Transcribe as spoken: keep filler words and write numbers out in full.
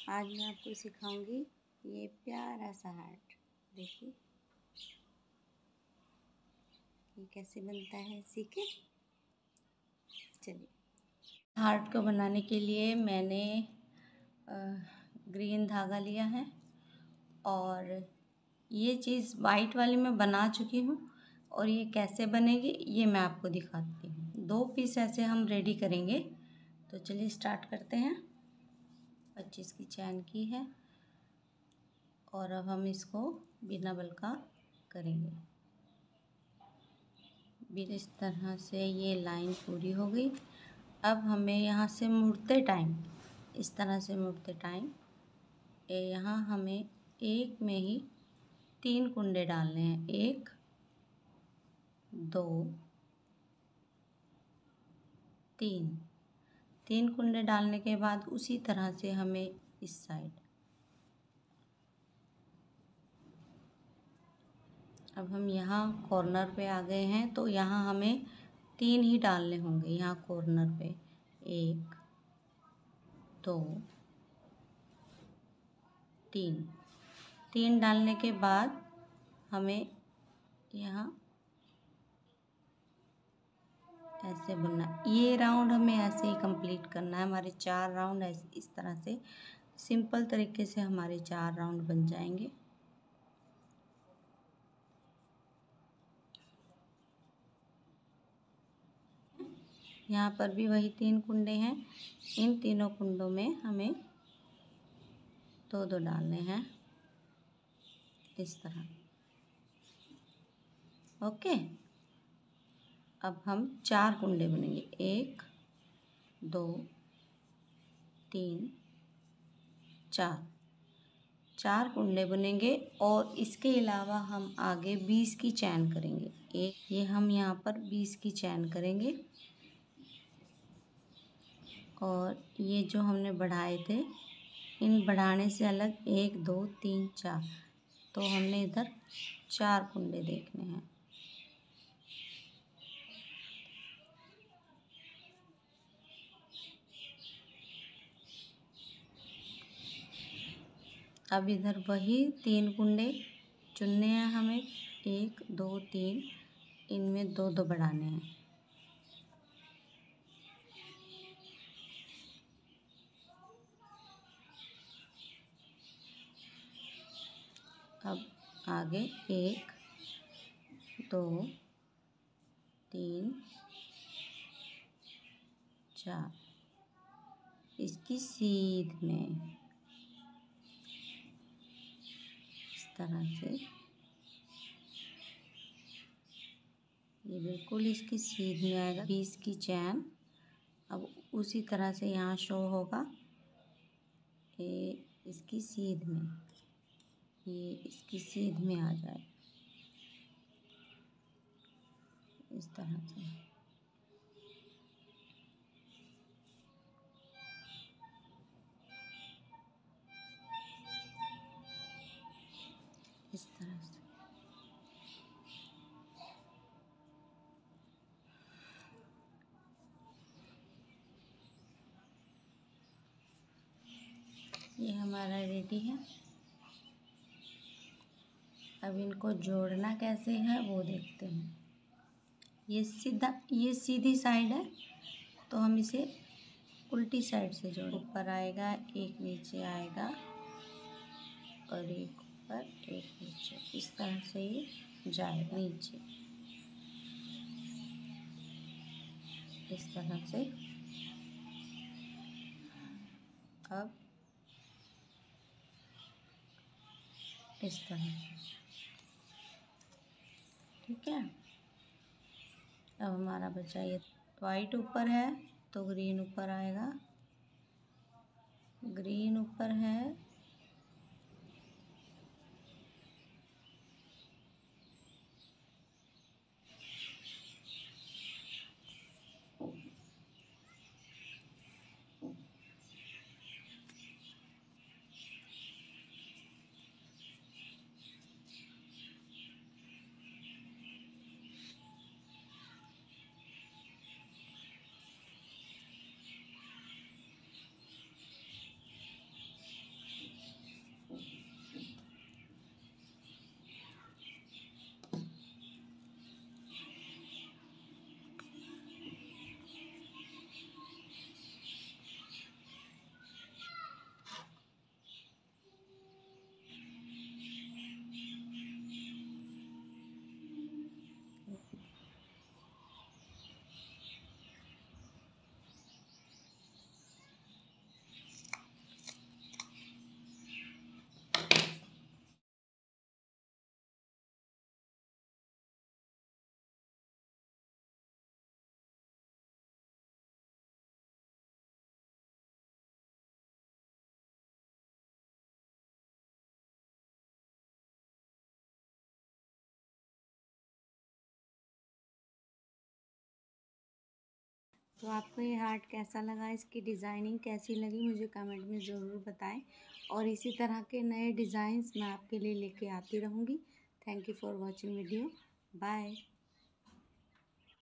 आज मैं आपको सिखाऊंगी ये प्यारा सा हार्ट। देखिए ये कैसे बनता है, सीखे। चलिए, हार्ट को बनाने के लिए मैंने आ, ग्रीन धागा लिया है और ये चीज़ वाइट वाली मैं बना चुकी हूँ और ये कैसे बनेगी ये मैं आपको दिखाती हूँ। दो पीस ऐसे हम रेडी करेंगे। तो चलिए स्टार्ट करते हैं। पच्चीस की चैन की है और अब हम इसको बिना बल का करेंगे। इस तरह से ये लाइन पूरी हो गई। अब हमें यहाँ से मुड़ते टाइम, इस तरह से मुड़ते टाइम यहाँ हमें एक में ही तीन कुंडे डालने हैं। एक, दो, तीन। तीन कुंडे डालने के बाद उसी तरह से हमें इस साइड, अब हम यहाँ कॉर्नर पे आ गए हैं तो यहाँ हमें तीन ही डालने होंगे। यहाँ कॉर्नर पे एक, दो, तीन। तीन डालने के बाद हमें यहाँ ऐसे बुनना। ये राउंड हमें ऐसे ही कंप्लीट करना है। हमारे चार राउंड ऐसे इस तरह से सिंपल तरीके से हमारे चार राउंड बन जाएंगे। यहाँ पर भी वही तीन कुंडे हैं। इन तीनों कुंडों में हमें दो दो डालने हैं इस तरह। ओके, अब हम चार कुंडे बनेंगे। एक, दो, तीन, चार। चार कुंडे बनेंगे और इसके अलावा हम आगे बीस की चैन करेंगे। एक, ये हम यहाँ पर बीस की चैन करेंगे और ये जो हमने बढ़ाए थे, इन बढ़ाने से अलग एक, दो, तीन, चार, तो हमने इधर चार कुंडे देखने हैं। अब इधर वही तीन कुंडे चुनने हैं हमें। एक, दो, तीन, इनमें दो दो बढ़ाने हैं। अब आगे एक, दो, तीन, चार, इसकी सीध में इस तरह से, ये बिल्कुल इसकी सीध में आएगा। बीस की चैन अब उसी तरह से यहाँ शो होगा। ये इसकी सीध में, ये इसकी सीध में आ जाए इस तरह से। इस तरह से ये हमारा रेडी है। अब इनको जोड़ना कैसे है वो देखते हैं। ये सीधा, ये सीधी साइड है तो हम इसे उल्टी साइड से जोड़। ऊपर आएगा, एक नीचे आएगा और एक ऊपर, एक नीचे, इस तरह से ये जाएगा नीचे इस तरह से। अब इस तरह से, ठीक है। अब हमारा बचा ये वाइट ऊपर है तो ग्रीन ऊपर आएगा, ग्रीन ऊपर है तो आपको ये हार्ट कैसा लगा, इसकी डिज़ाइनिंग कैसी लगी, मुझे कमेंट में ज़रूर बताएं। और इसी तरह के नए डिज़ाइंस मैं आपके लिए लेके आती रहूँगी। Thank you for watching video. Bye.